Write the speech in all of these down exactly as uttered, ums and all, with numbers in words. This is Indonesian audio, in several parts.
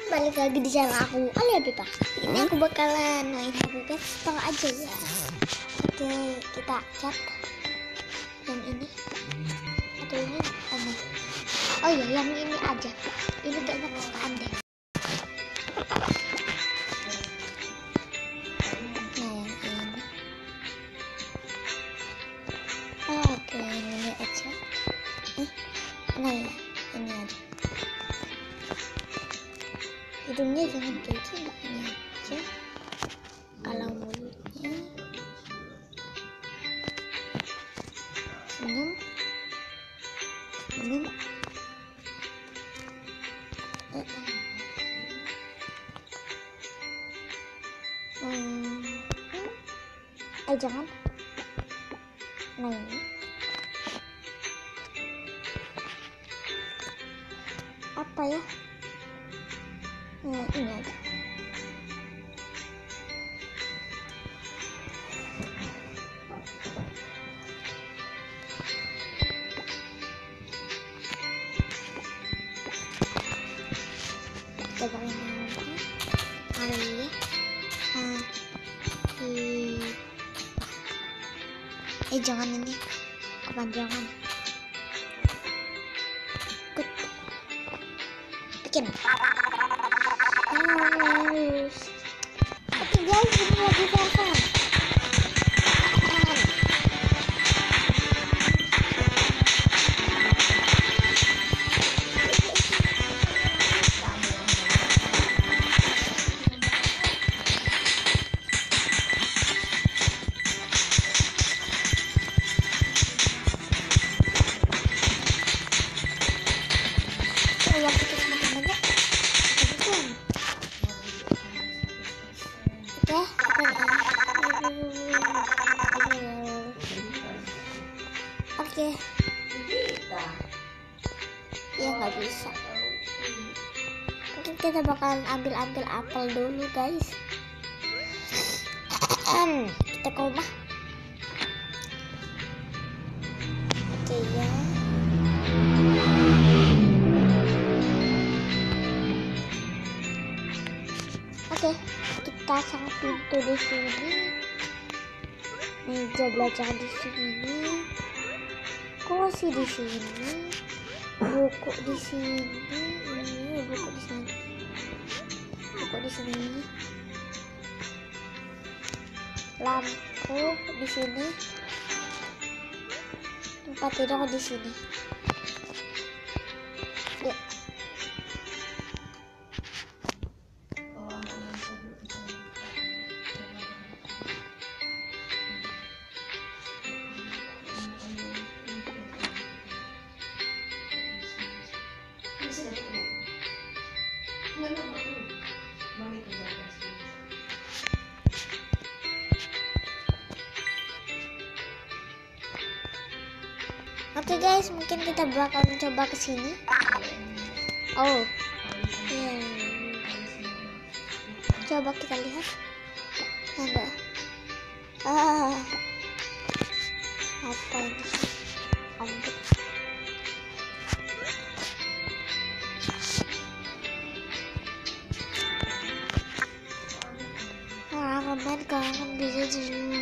balik lagi di channel aku, Ali Habibah. Ini aku bakalan main Habibah Store aja ya. Oke, kita cat yang ini atau ini mana? Oh iya, yang ini aja. Ini kayaknya kesukaan deh. Nah, yang ini. Oh, oke, yang ini aja. Eh, nah ya, ini aja. Hidungnya jangan kayak gini, ini aja. Kalau mulutnya senyum, senyum. Eh, hmm. eh jangan. Nah ini apa ya? Nah, ini aja. Kita pakai nama Alia. Nah, di... eh jangan ini kepanjangan. Ikut bikin. Guys, oke guys, ini lagi Farfan. Oke, ya nggak bisa. Mungkin kita bakalan ambil-ambil apel dulu guys. Kita ke rumah. Oke ya. Oke, kita pasang pintu di sini. Meja belajar di sini. Kursi di sini, buku di sini, ini buku di sini, buku di sini, lampu di sini, tempat tidur di sini. Ya. Oke okay guys, mungkin kita bakal mencoba ke sini. Oh, yeah. Coba kita lihat. Ada. Ah, apa ini? Ombak. Ah, kemarin kangen bisa dulu.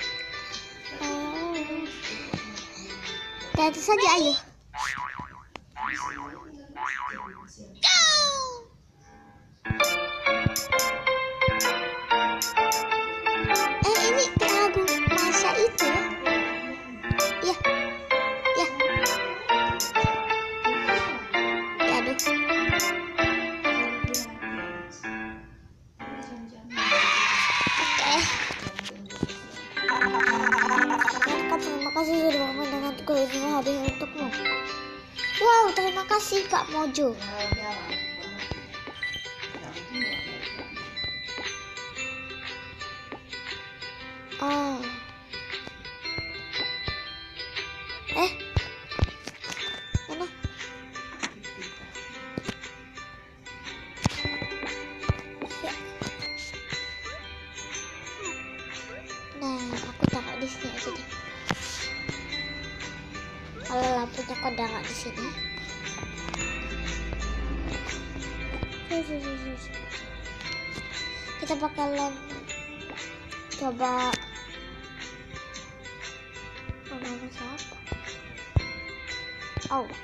Lihat saja, ayo. Eh, ini lagu masa itu. Ya, ya, ya, aduh. Oke. Terima kasih sudah menonton video ini untukmu. Wow, terima kasih Kak Mojo. Oh. Eh. Mana? Ya. Nah, aku taruh di sini aja deh. Kalau lampunya kok nggak di sini. Kita bakalan coba nama siapa? Oh,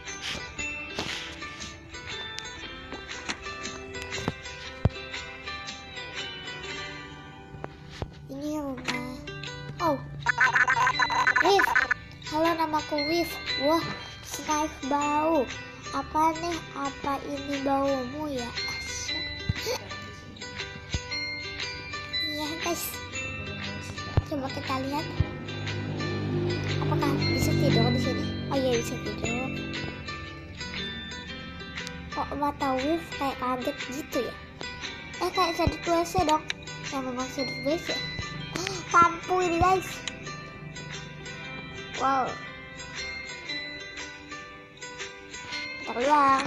ini rumah. Oh, Wif. Halo, namaku Wif. Wah, snack bau. Apa nih? Apa ini baumu ya? Iya guys, coba kita lihat. Apakah bisa tidur di sini? Oh iya, bisa tidur. Kok mata Wif kayak kaget gitu ya? Eh, kayak sedot W C dong. Yang memang sedot W C. Kampung ini guys. Wow. Kita keluar.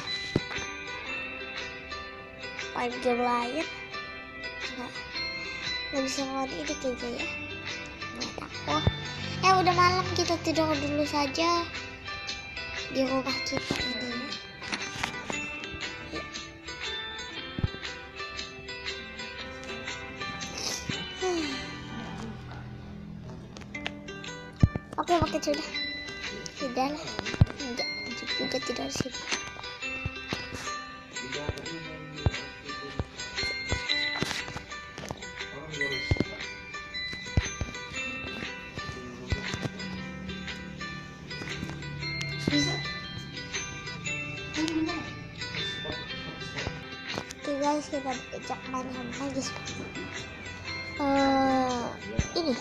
Main game lain. Nggak, nggak bisa ngeliat ini kayaknya ya. Nggak tahu. Eh, udah malam, kita tidur dulu saja di rumah kita ini ya. Oke, oke sudah. Sudah lah. Enggak, juga tidur di sini. Bisa. Oke guys, kita ajak main apa guys? Uh, ini.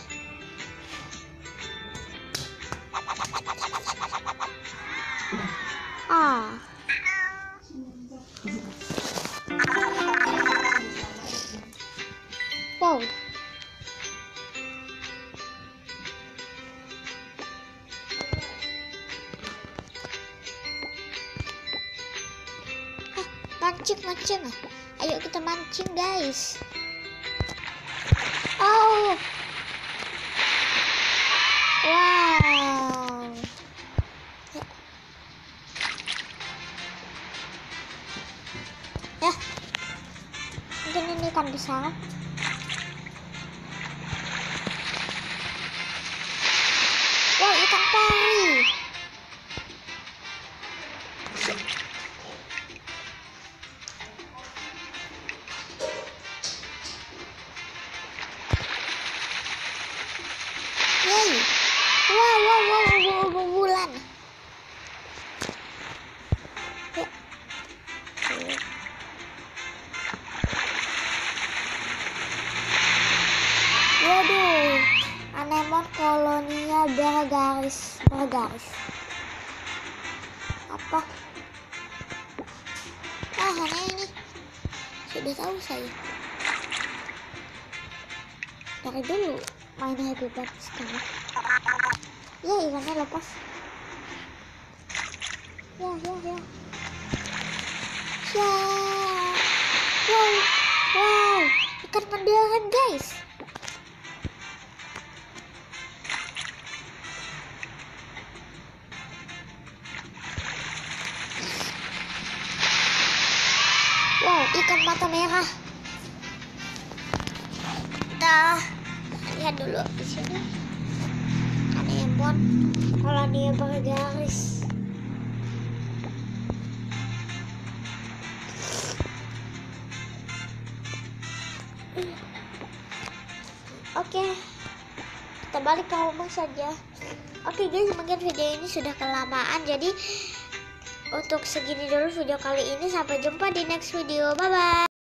Ah. Wow. Mancing, mancing. Ayo kita mancing guys. Oh, wow. Ya, mungkin ini ikan besar. Wow, ikan pari. Yay. Wow, wow, wow, wow, wow, bulan. Ya. Waduh, anemon kolonia bergaris, bergaris. Apa? Ah, hanya ini. Sudah tahu saya. Dari dulu main Happy Birthday sekarang. Ya, ikannya lepas. Ya, ya, ya. Ya. Wow, wow, ikan mendahan guys. Wow, ikan mata merah. Kita lihat dulu di sini. Anemon kolonia bergaris. Oke, kita balik ke rumah saja. Oke guys, mungkin video ini sudah kelamaan, jadi untuk segini dulu video kali ini. Sampai jumpa di next video. Bye bye.